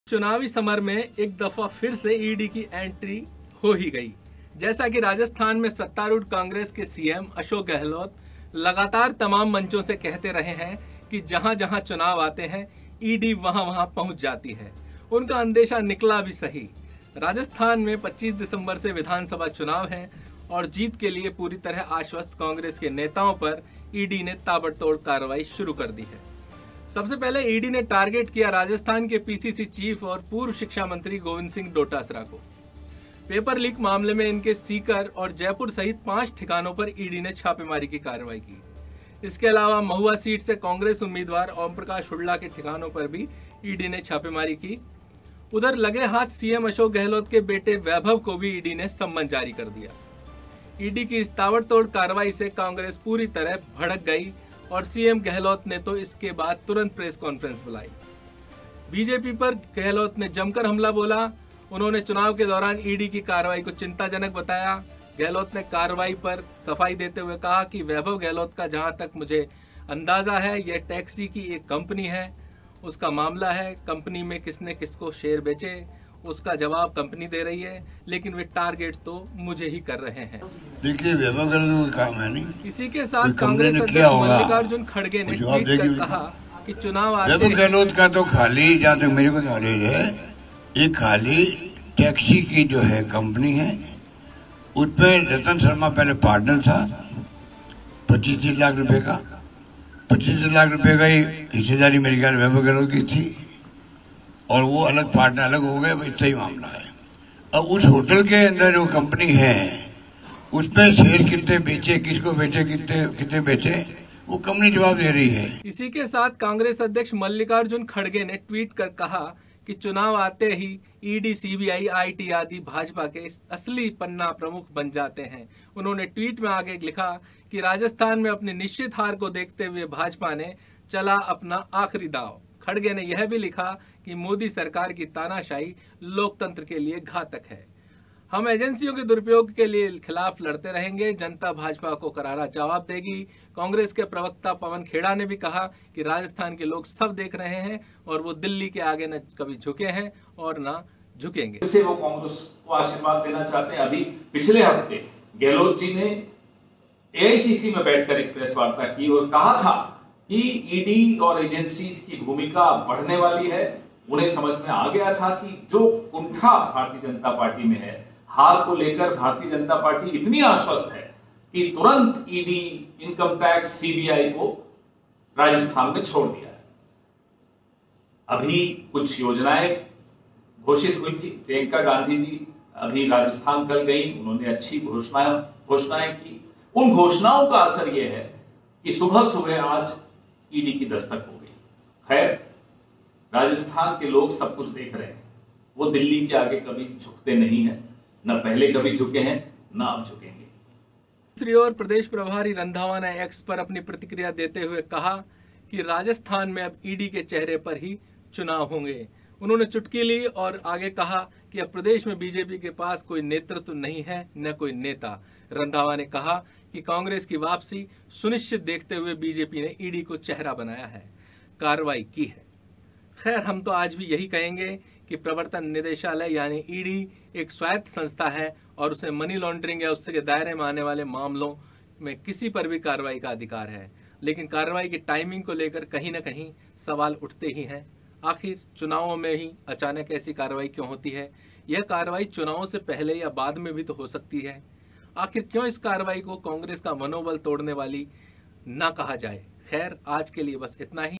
चुनावी समर में एक दफा फिर से ईडी की एंट्री हो ही गई। जैसा कि राजस्थान में सत्तारूढ़ कांग्रेस के सीएम अशोक गहलोत लगातार तमाम मंचों से कहते रहे हैं कि जहां जहां चुनाव आते हैं ईडी वहां वहां पहुंच जाती है। उनका अंदेशा निकला भी सही। राजस्थान में 25 दिसंबर से विधानसभा चुनाव हैं और जीत के लिए पूरी तरह आश्वस्त कांग्रेस के नेताओं पर ईडी ने ताबड़तोड़ कार्रवाई शुरू कर दी है। सबसे पहले ईडी ने टारगेट किया राजस्थान के पीसीसी चीफ और पूर्व शिक्षा मंत्री गोविंद सिंह डोटासरा को। पेपर लीक मामले में इनके सीकर और जयपुर सहित 5 ठिकानों पर ईडी ने छापेमारी की कार्रवाई की। इसके अलावा महुआ सीट से कांग्रेस उम्मीदवार ओम प्रकाश हुड्डा के ठिकानों पर भी ईडी ने छापेमारी की। उधर लगे हाथ सीएम अशोक गहलोत के बेटे वैभव को भी ईडी ने सम्मन जारी कर दिया। ईडी की इस ताबड़तोड़ कार्रवाई से कांग्रेस पूरी तरह भड़क गई और सीएम गहलोत ने तो इसके बाद तुरंत प्रेस कॉन्फ्रेंस बुलाई। बीजेपी पर गहलोत ने जमकर हमला बोला। उन्होंने चुनाव के दौरान ईडी की कार्रवाई को चिंताजनक बताया। गहलोत ने कार्रवाई पर सफाई देते हुए कहा कि वैभव गहलोत का जहां तक मुझे अंदाजा है यह टैक्सी की एक कंपनी है, उसका मामला है कंपनी में किसने किसको शेयर बेचे, उसका जवाब कंपनी दे रही है, लेकिन वे टारगेट तो मुझे ही कर रहे हैं। देखिए वैभव गहलोत का काम है नहीं। इसी के साथ कांग्रेस अध्यक्ष मल्लिकार्जुन खड़गे ने ट्वीट कर कहा कि चुनाव वैभव गहलोत का तो खाली, जहाँ तक मेरे को नॉलेज है, एक खाली टैक्सी की जो है कंपनी है, उसमें रतन शर्मा पहले पार्टनर था। 25 लाख रुपए का 25 लाख रुपए का ही हिस्सेदारी मेरे ख्याल वैभव गहलोत की थी और वो अलग पार्टनर अलग हो गए। इतना ही मामला है। अब उस होटल के अंदर जो कंपनी है उसमें शेयर कितने बेचे, किसको बेचे, कितने बेचे, वो कंपनी जवाब दे रही है। इसी के साथ कांग्रेस अध्यक्ष मल्लिकार्जुन खड़गे ने ट्वीट कर कहा कि चुनाव आते ही ईडी, सीबीआई, आईटी आदि भाजपा के असली पन्ना प्रमुख बन जाते हैं। उन्होंने ट्वीट में आगे लिखा कि राजस्थान में अपनी निश्चित हार को देखते हुए भाजपा ने चला अपना आखिरी दांव। खड़गे ने यह भी लिखा कि मोदी सरकार की तानाशाही लोकतंत्र के लिए घातक है। हम एजेंसियों के दुरुपयोग के लिए खिलाफ लड़ते रहेंगे। जनता भाजपा को करारा जवाब देगी। कांग्रेस के प्रवक्ता पवन खेड़ा ने भी कहा कि राजस्थान के लोग सब देख रहे हैं और वो दिल्ली के आगे न कभी झुके हैं और न झुकेंगे। इससे वो कांग्रेस को आशीर्वाद देना चाहते हैं। अभी पिछले हफ्ते गहलोत जी ने एआईसीसी में बैठकर एक प्रेस वार्ता की और कहा था कि ईडी और एजेंसीज की भूमिका बढ़ने वाली है। उन्हें समझ में आ गया था कि जो कुंठा भारतीय जनता पार्टी में है, हार को लेकर भारतीय जनता पार्टी इतनी आश्वस्त है कि तुरंत ईडी, इनकम टैक्स, सीबीआई को राजस्थान में छोड़ दिया है। अभी कुछ योजनाएं घोषित हुई थी। प्रियंका गांधी जी अभी राजस्थान कल गई, उन्होंने अच्छी घोषणाएं की। उन घोषणाओं का असर यह है कि सुबह सुबह आज ईडी की दस्तक हो गई। खैर, राजस्थान के लोग सब कुछ देख रहे हैं। वो दिल्ली के आगे कभी झुकते नहीं हैं, न पहले कभी झुके हैं, न अब झुकेंगे। दूसरी ओर प्रदेश प्रभारी रंधावा ने एक्स पर अपनी प्रतिक्रिया देते हुए कहा कि राजस्थान में अब ईडी के चेहरे पर ही चुनाव होंगे। उन्होंने चुटकी ली और आगे कहा कि अब प्रदेश में बीजेपी के पास कोई नेतृत्व नहीं है, न कोई नेता। रंधावा ने कहा कि कांग्रेस की वापसी सुनिश्चित देखते हुए बीजेपी ने ईडी को चेहरा बनाया है, कार्रवाई की है। खैर, हम तो आज भी यही कहेंगे कि प्रवर्तन निदेशालय यानी ईडी एक स्वायत्त संस्था है और उसे मनी लॉन्ड्रिंग या उसके दायरे में आने वाले मामलों में किसी पर भी कार्रवाई का अधिकार है। लेकिन कार्रवाई की टाइमिंग को लेकर कहीं न कहीं सवाल उठते ही हैं। आखिर चुनावों में ही अचानक ऐसी कार्रवाई क्यों होती है? यह कार्रवाई चुनावों से पहले या बाद में भी तो हो सकती है। आखिर क्यों इस कार्रवाई को कांग्रेस का मनोबल तोड़ने वाली ना कहा जाए? खैर, आज के लिए बस इतना ही।